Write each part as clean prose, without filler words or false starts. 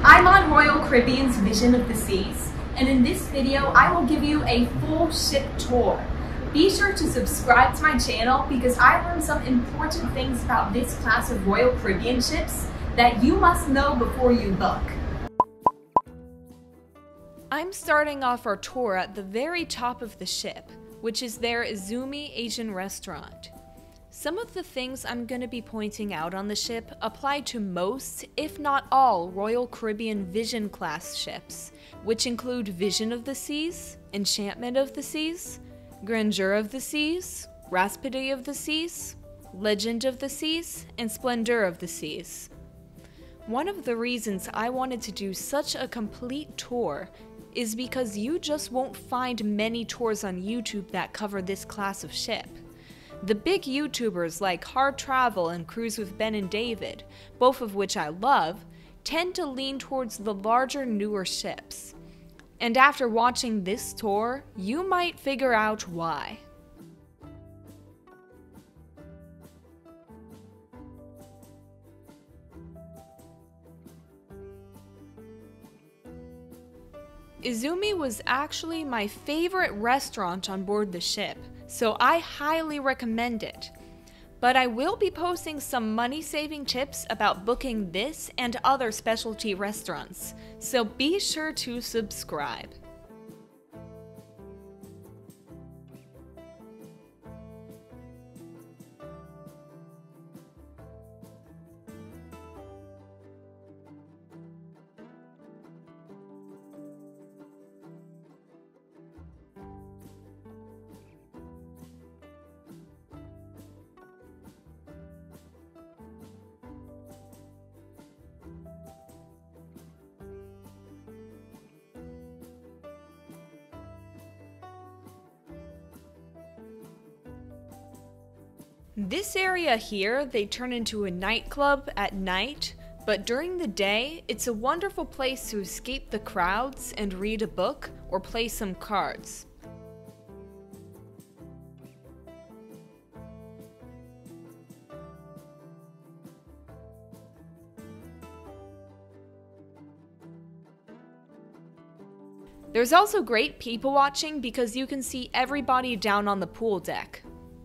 I'm on Royal Caribbean's Vision of the Seas, and in this video I will give you a full ship tour. Be sure to subscribe to my channel because I learned some important things about this class of Royal Caribbean ships that you must know before you book. I'm starting off our tour at the very top of the ship, which is their Izumi Asian restaurant. Some of the things I'm going to be pointing out on the ship apply to most, if not all, Royal Caribbean Vision class ships, which include Vision of the Seas, Enchantment of the Seas, Grandeur of the Seas, Rhapsody of the Seas, Legend of the Seas, and Splendor of the Seas. One of the reasons I wanted to do such a complete tour is because you just won't find many tours on YouTube that cover this class of ship. The big YouTubers like Hard Travel and Cruise with Ben and David, both of which I love, tend to lean towards the larger, newer ships. And after watching this tour, you might figure out why. Izumi was actually my favorite restaurant on board the ship, so I highly recommend it. But I will be posting some money-saving tips about booking this and other specialty restaurants, so be sure to subscribe. This area here, they turn into a nightclub at night, but during the day, it's a wonderful place to escape the crowds and read a book or play some cards. There's also great people watching because you can see everybody down on the pool deck.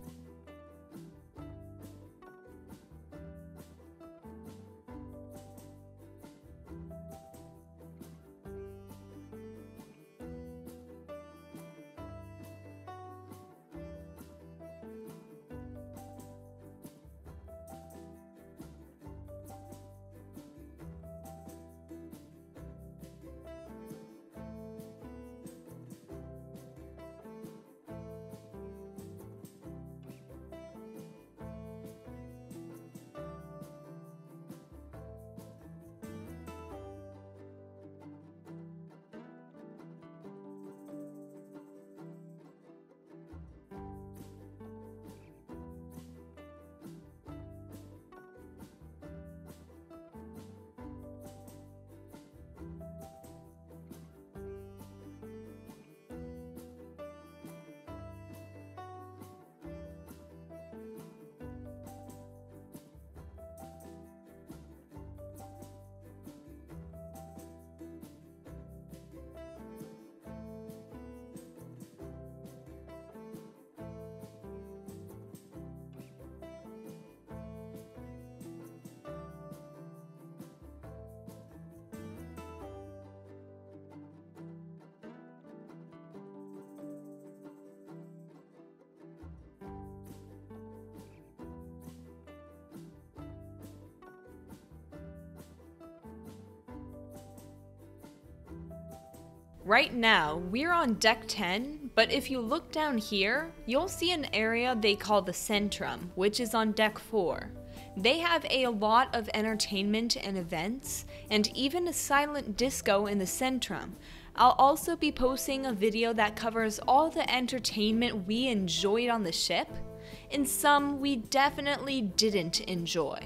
Right now, we're on deck 10, but if you look down here, you'll see an area they call the Centrum, which is on deck 4. They have a lot of entertainment and events, and even a silent disco in the Centrum. I'll also be posting a video that covers all the entertainment we enjoyed on the ship, and some we definitely didn't enjoy.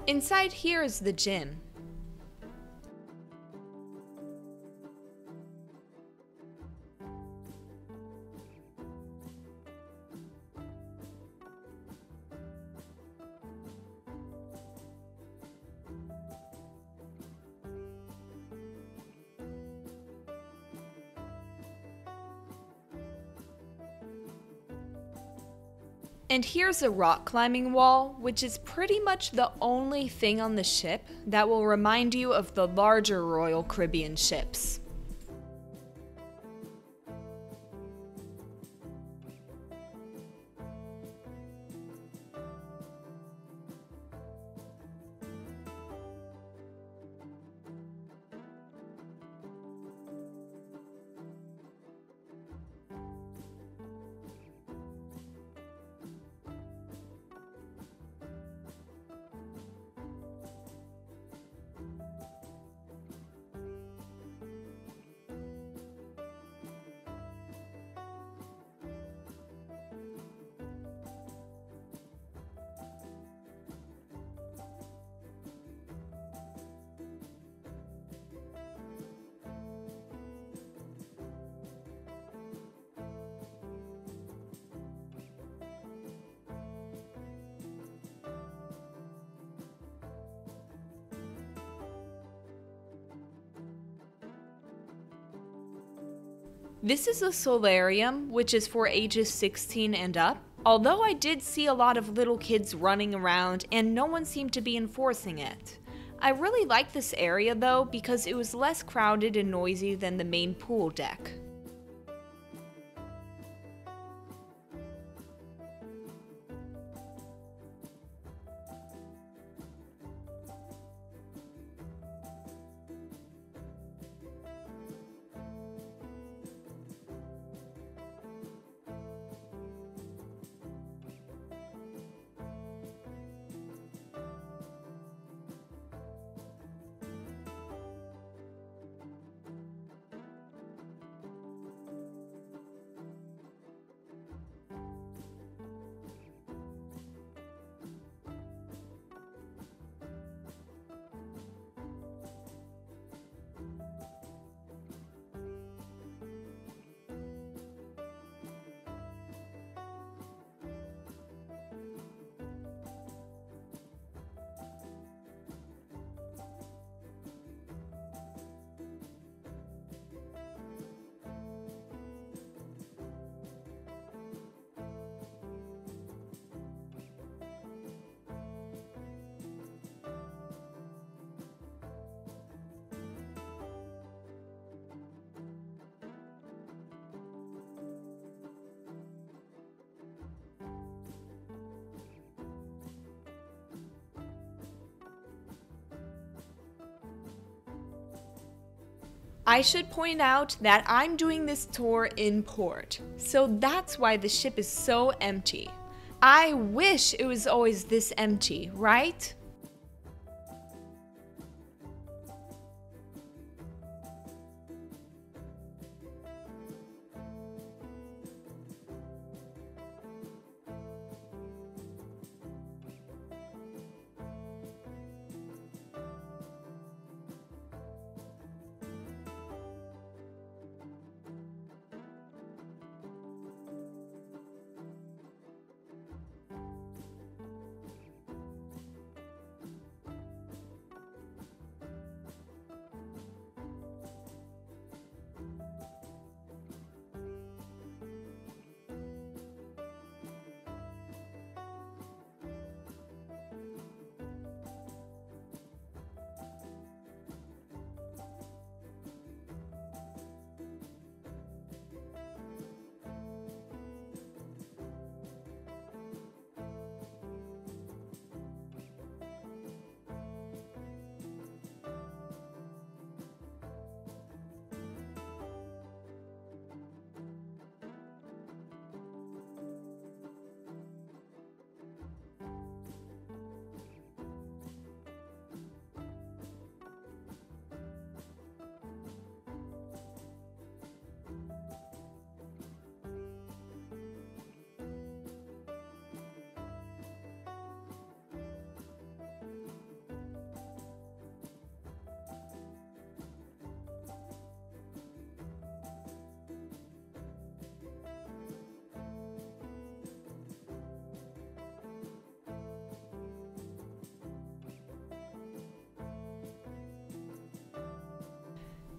Inside here is the gym. And here's a rock climbing wall, which is pretty much the only thing on the ship that will remind you of the larger Royal Caribbean ships. This is a solarium, which is for ages 16 and up. Although I did see a lot of little kids running around and no one seemed to be enforcing it. I really like this area though because it was less crowded and noisy than the main pool deck. I should point out that I'm doing this tour in port, so that's why the ship is so empty. I wish it was always this empty, right?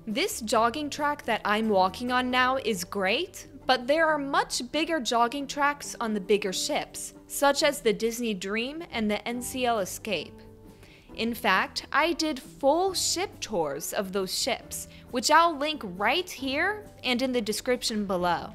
This jogging track that I'm walking on now is great, but there are much bigger jogging tracks on the bigger ships, such as the Disney Dream and the NCL Escape. In fact, I did full ship tours of those ships, which I'll link right here and in the description below.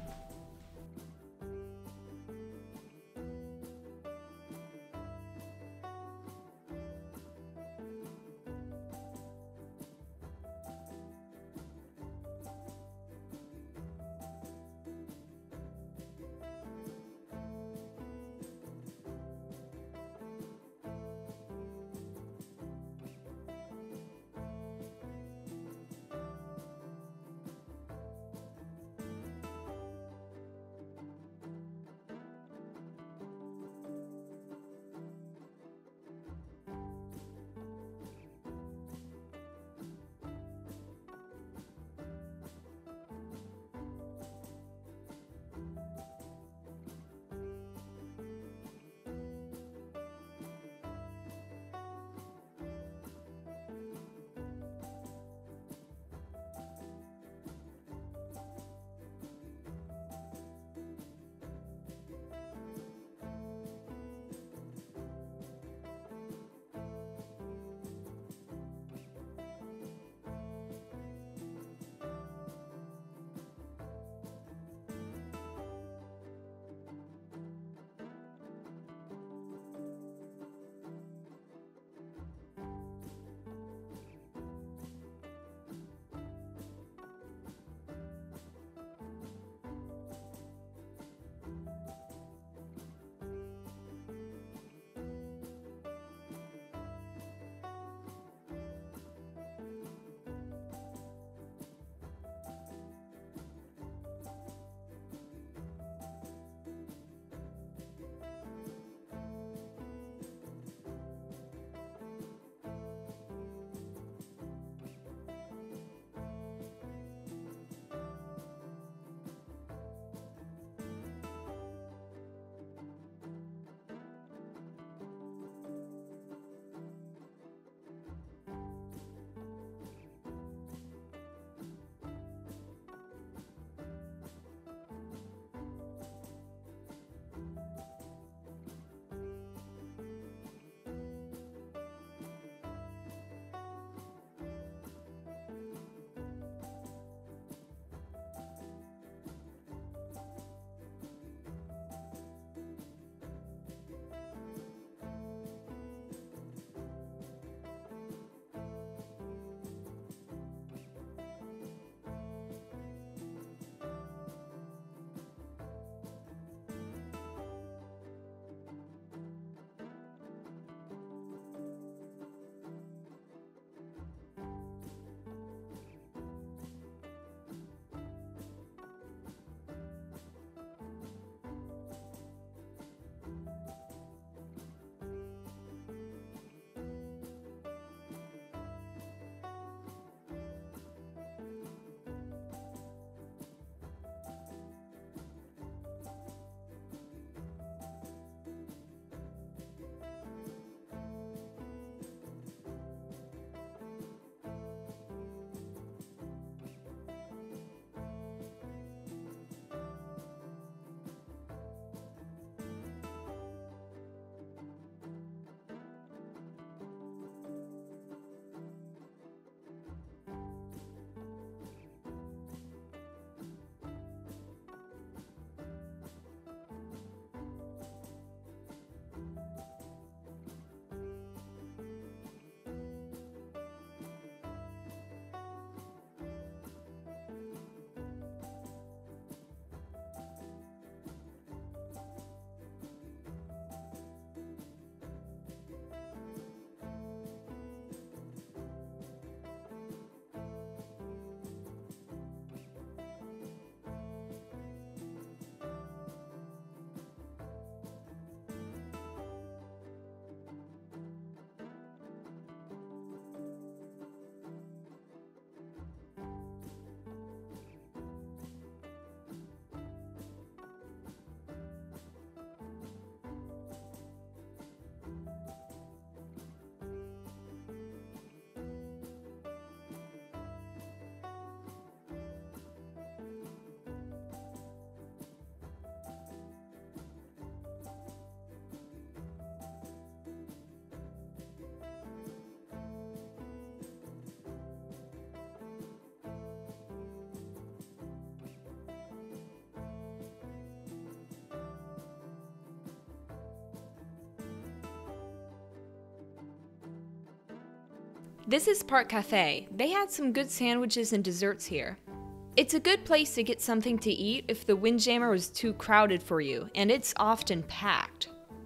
This is Park Cafe. They had some good sandwiches and desserts here. It's a good place to get something to eat if the Windjammer was too crowded for you, and it's often packed.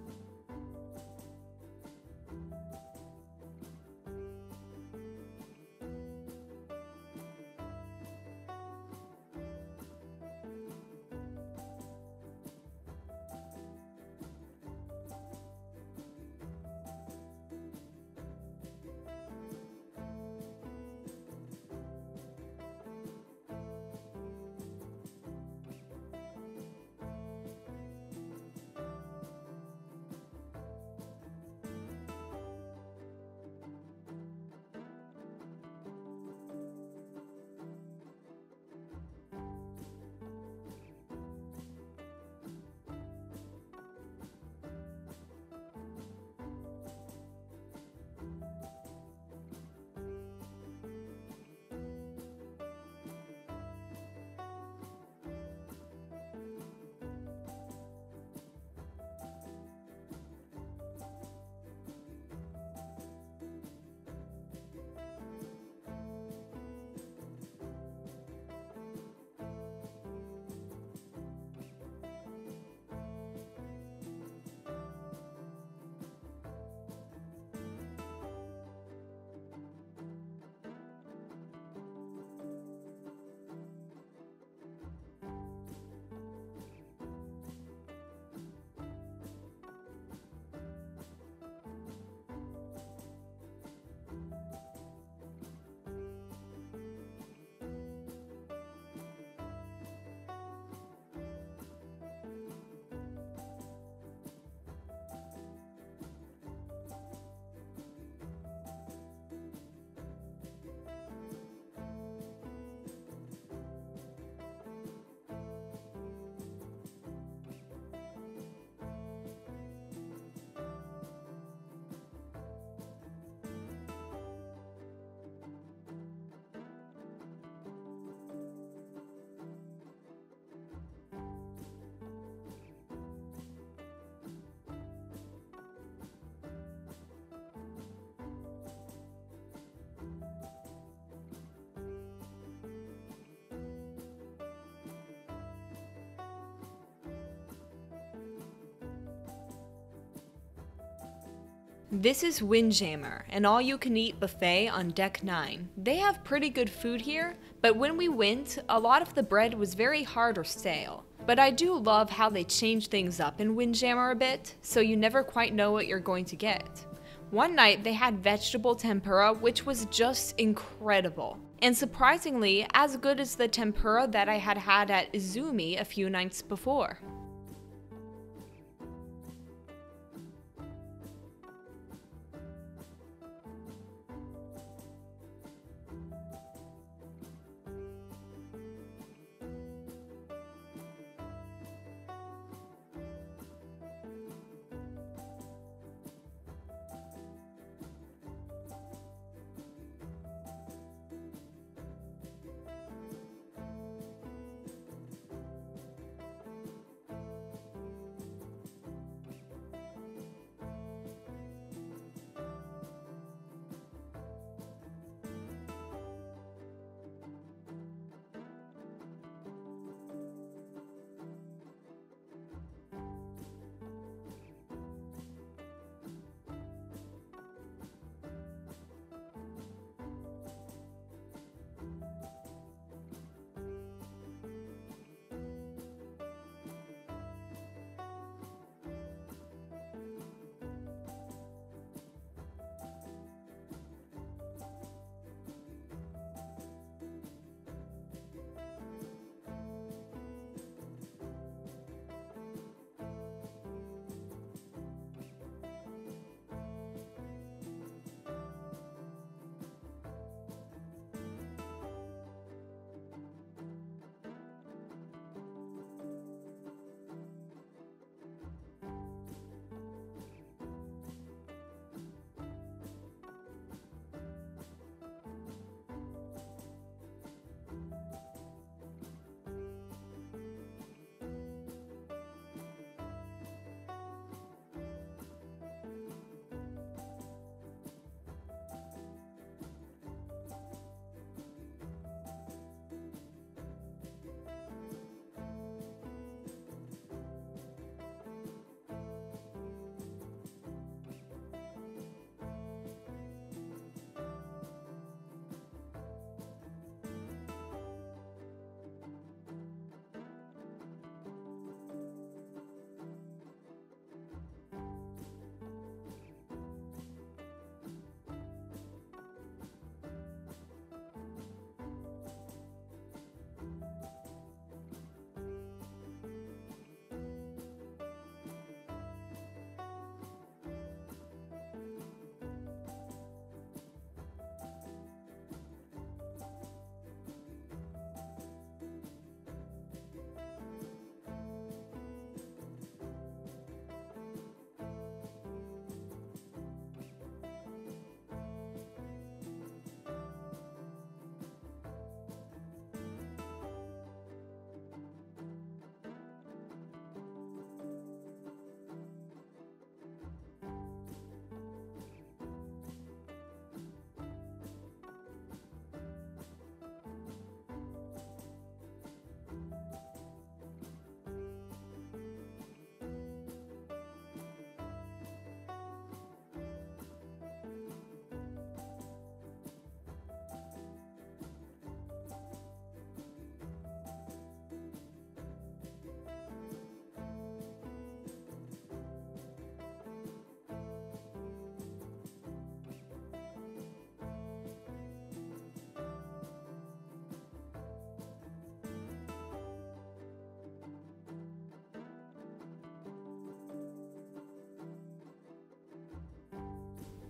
This is Windjammer, an all-you-can-eat buffet on Deck 9. They have pretty good food here, but when we went, a lot of the bread was very hard or stale. But I do love how they change things up in Windjammer a bit, so you never quite know what you're going to get. One night they had vegetable tempura, which was just incredible. And surprisingly, as good as the tempura that I had had at Izumi a few nights before.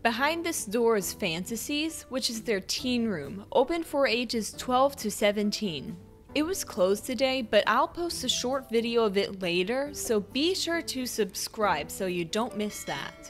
Behind this door is Fantasies, which is their teen room, open for ages 12 to 17. It was closed today, but I'll post a short video of it later, so be sure to subscribe so you don't miss that.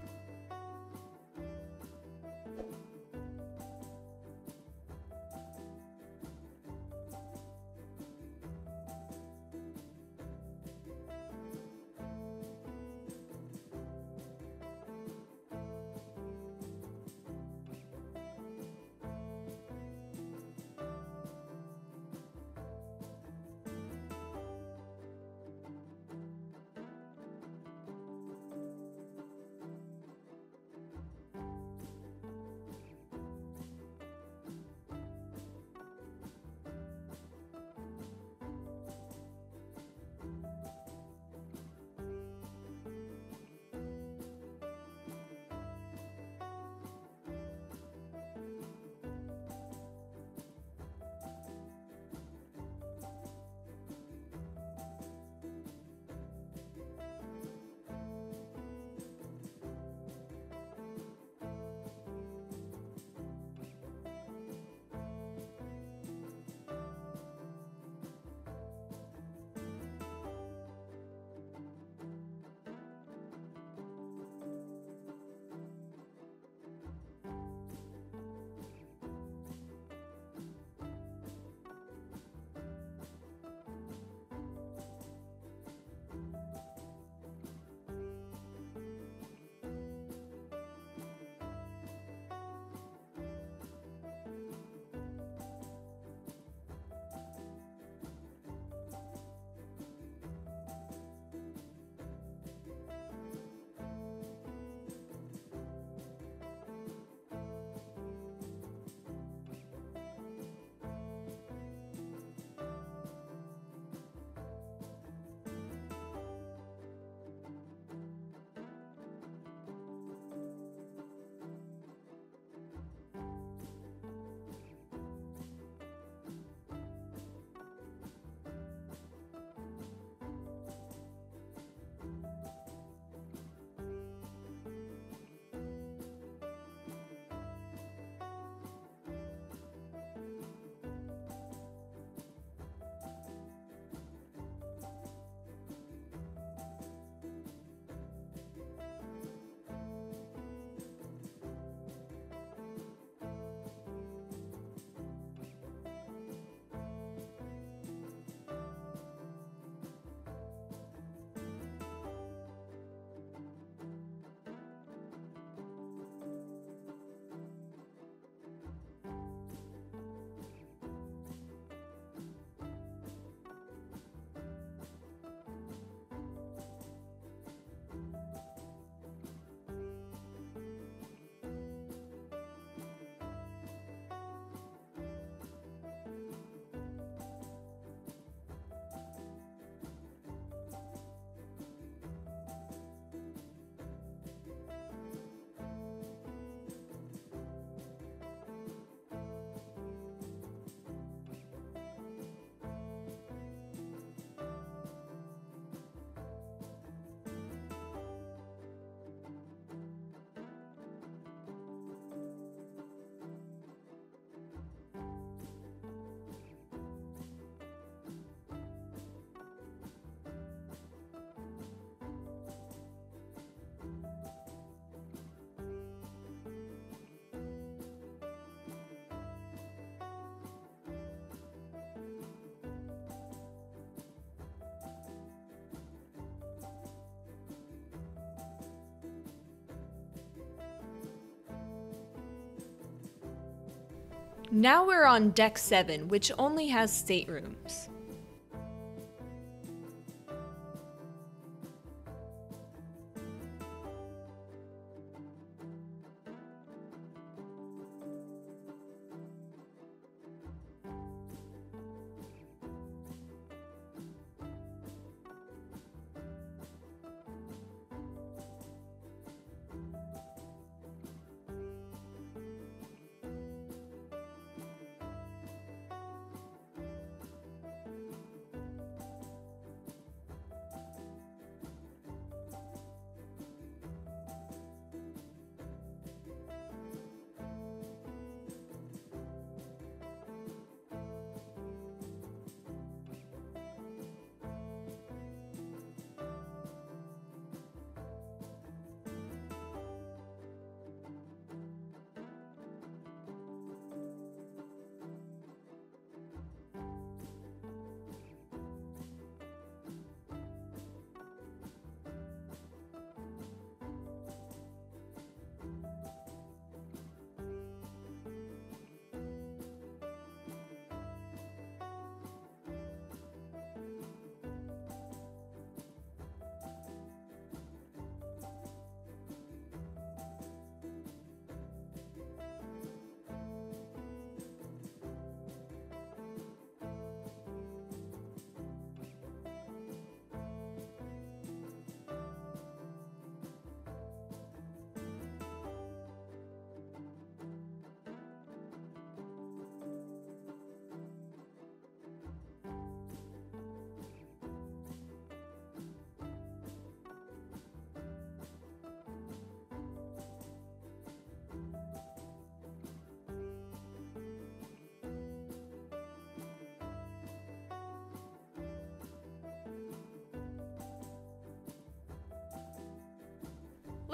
Now we're on deck 7, which only has staterooms.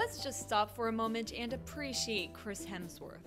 let's just stop for a moment and appreciate Chris Hemsworth.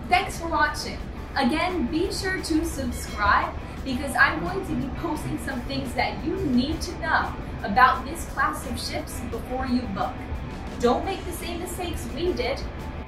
Thanks for watching. Again, be sure to subscribe because I'm going to be posting some things that you need to know about this class of ships before you book. Don't make the same mistakes we did.